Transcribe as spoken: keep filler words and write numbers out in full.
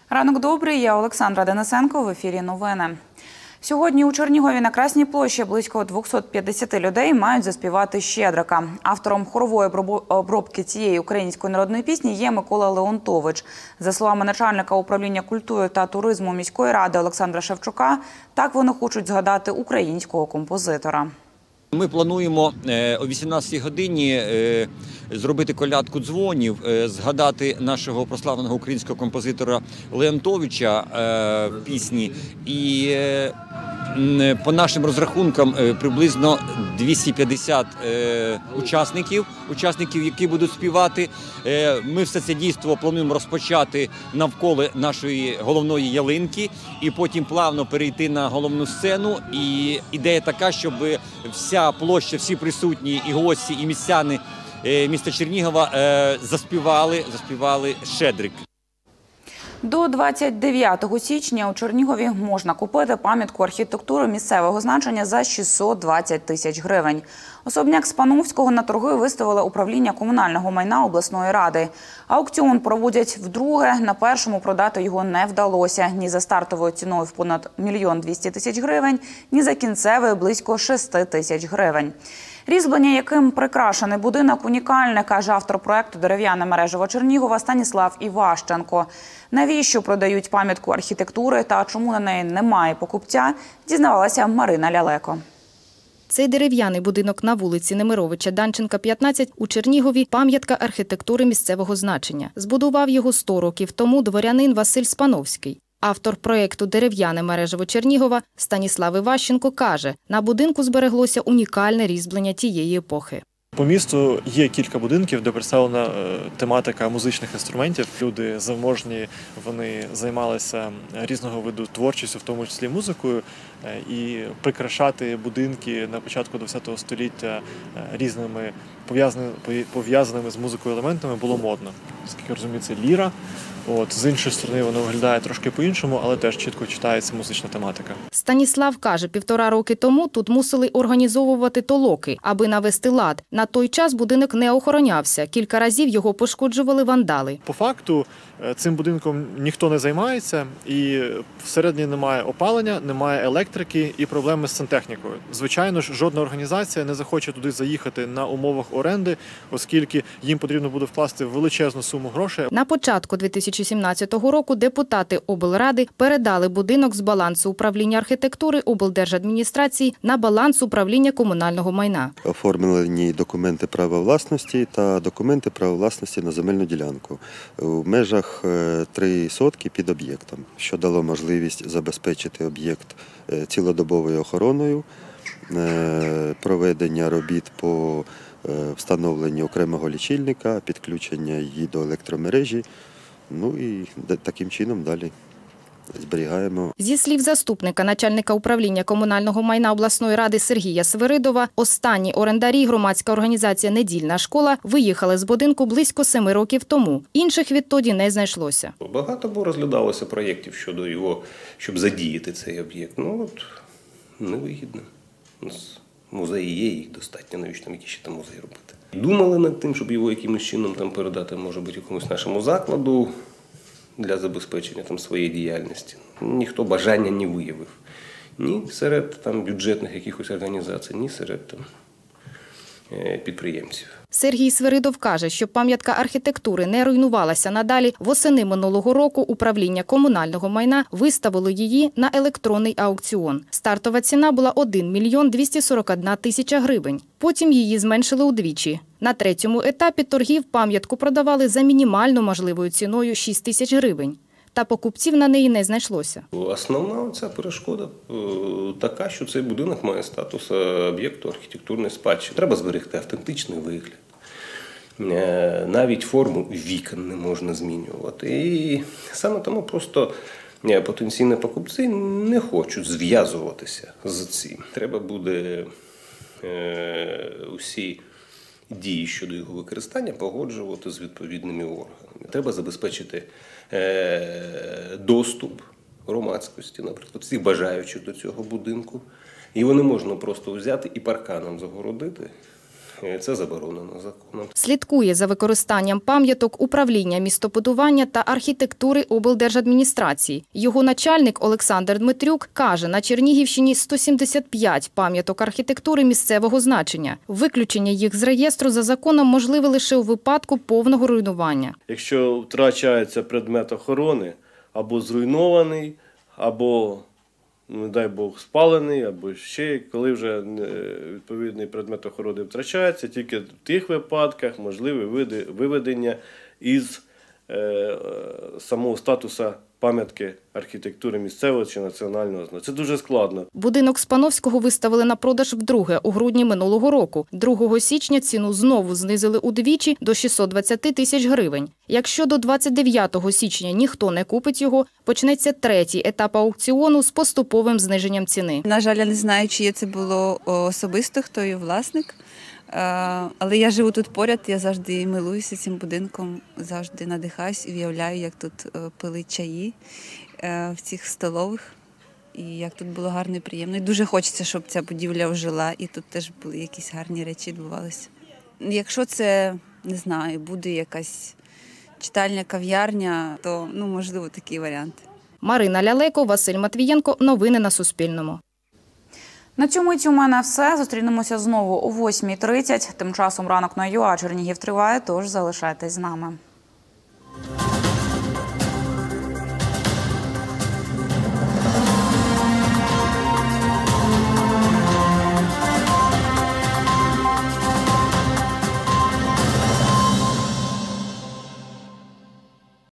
Ранок добрий, я Олександра Денисенко, в ефірі новини. Сьогодні у Чернігові на Красній площі близько двохсот п'ятдесяти людей мають заспівати «Щедрика». Автором хорової обробки цієї української народної пісні є Микола Леонтович. За словами начальника управління культури та туризму міської ради Олександра Шевчука, так вони хочуть згадати українського композитора. Ми плануємо о вісімнадцятій годині зробити колядку дзвонів, згадати нашого прославленого українського композитора Леонтовича в пісні. І по нашим розрахункам приблизно двісті п'ятдесят учасників, учасників, які будуть співати. Ми все це дійство плануємо розпочати навколо нашої головної ялинки і потім плавно перейти на головну сцену. І ідея така, щоб вся площа, всі присутні і гості, і містяни міста Чернігова заспівали, заспівали «Щедрик». До двадцять дев'ятого січня у Чернігові можна купити пам'ятку архітектури місцевого значення за шістсот двадцять тисяч гривень. Особняк Спановського на торги виставили управління комунального майна обласної ради. Аукціон проводять вдруге. На першому продати його не вдалося. Ні за стартовою ціною в понад мільйон двісті тисяч гривень, ні за кінцевою близько шести тисяч гривень. Різьблення, яким прикрашений будинок, унікальне, каже автор проєкту «Дерев'яне мережево Чернігова» Станіслав Іващенко. Навіщо продають пам'ятку архітектури та чому на неї немає покупця, дізнавалася Марина Лялеко. Цей дерев'яний будинок на вулиці Немировича Данченка, п'ятнадцять, у Чернігові – пам'ятка архітектури місцевого значення. Збудував його сто років тому дворянин Василь Спановський. Автор проєкту «Дерев'яне мережево Чернігова» Станіслав Іващенко каже, на будинку збереглося унікальне різьблення тієї епохи. По місту є кілька будинків, де представлена тематика музичних інструментів. Люди заможні, вони займалися різного виду творчістю, в тому числі музикою. І прикрашати будинки на початку ХХ століття різними пов'язаними з музикою елементами було модно. Скільки розумію, це ліра. От, з іншої сторони, воно виглядає трошки по-іншому, але теж чітко читається музична тематика. Станіслав каже, півтора роки тому тут мусили організовувати толоки, аби навести лад. На той час будинок не охоронявся. Кілька разів його пошкоджували вандали. По факту, цим будинком ніхто не займається, і всередині немає опалення, немає електрики і проблеми з сантехнікою. Звичайно ж, жодна організація не захоче туди заїхати на умовах оренди, оскільки їм потрібно буде вкласти величезну суму грошей. На початку дві тисячі сімнадцятого року депутати облради передали будинок з балансу управління архітектури облдержадміністрації на баланс управління комунального майна. Оформлені документи права власності та документи права власності на земельну ділянку у межах три сотки під об'єктом, що дало можливість забезпечити об'єкт цілодобовою охороною, проведення робіт по встановленню окремого лічильника, підключення її до електромережі. Ну і таким чином далі зберігаємо. Зі слів заступника начальника управління комунального майна обласної ради Сергія Свиридова, останні орендарі, громадська організація «Недільна школа», виїхали з будинку близько семи років тому. Інших відтоді не знайшлося. Багато було розглядалося проєктів щодо його, щоб задіяти цей об'єкт. Ну от, невигідно. У нас музеї є, їх достатньо, навіщо там які ще там музеї робити. Думали над тим, щоб його якимось чином там передати, може бути, якомусь нашому закладу для забезпечення там своєї діяльності. Ніхто бажання не виявив. Ні серед там бюджетних якихось організацій, ні серед там підприємців. Сергій Свиридов каже, що пам'ятка архітектури не руйнувалася надалі. Восени минулого року управління комунального майна виставило її на електронний аукціон. Стартова ціна була один мільйон двісті сорок одна тисяча гривень. Потім її зменшили удвічі. На третьому етапі торгів пам'ятку продавали за мінімально можливою ціною шість тисяч гривень. Та покупців на неї не знайшлося. Основна ця перешкода така, що цей будинок має статус об'єкту архітектурної спадщини. Треба зберегти автентичний вигляд. Навіть форму вікон не можна змінювати. І саме тому просто потенційні покупці не хочуть зв'язуватися з цим. Треба буде усі дії щодо його використання погоджувати з відповідними органами. Треба забезпечити доступ громадськості, наприклад, всіх бажаючих до цього будинку. Його не можна просто взяти і парканом загородити, Це заборонено законом. Слідкує за використанням пам'яток управління містобудування та архітектури облдержадміністрації. Його начальник Олександр Дмитрюк каже, на Чернігівщині сто сімдесят п'ять пам'яток архітектури місцевого значення. Виключення їх з реєстру за законом можливе лише у випадку повного руйнування. Якщо втрачається предмет охорони, або зруйнований, або, не дай Бог, спалений, або ще, коли вже відповідний предмет охорони втрачається, тільки в тих випадках можливе виведення із е, самого статусу пам'ятки архітектури місцевого чи національного значення. Це дуже складно. Будинок Спановського виставили на продаж вдруге у грудні минулого року. другого січня ціну знову знизили удвічі до шістсот двадцять тисяч гривень. Якщо до двадцять дев'ятого січня ніхто не купить його, почнеться третій етап аукціону з поступовим зниженням ціни. На жаль, я не знаю, чи це було особисто, хто його власник. Але я живу тут поряд, я завжди милуюся цим будинком, завжди надихаюсь і уявляю, як тут пили чаї в цих столових, і як тут було гарно і приємно. І дуже хочеться, щоб ця будівля ожила, і тут теж були якісь гарні речі відбувалися. Якщо це, не знаю, буде якась читальня, кав'ярня, то, ну, можливо, такий варіант. Марина Лялеко, Василь Матвієнко. Новини на Суспільному. На цьому миті у мене все. Зустрінемося знову о восьмій тридцять. Тим часом ранок на ЮА Чернігів триває, тож залишайтесь з нами.